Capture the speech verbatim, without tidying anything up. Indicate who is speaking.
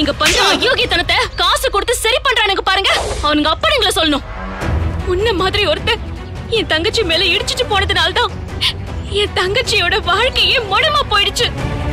Speaker 1: நீங்க பண்ற அயோக்கியத்தனத்தை காசு கொடுத்து சரி பண்றானுங்க பாருங்க, அவனுங்க அப்படிங்கள சொல்லணும். உன்ன மாதிரி ஒருத்தர் என் தங்கச்சி மேல இடிச்சிட்டு போனதுனால்தான் என் தங்கச்சியோட வாழ்க்கையே மொடமா போயிடுச்சு.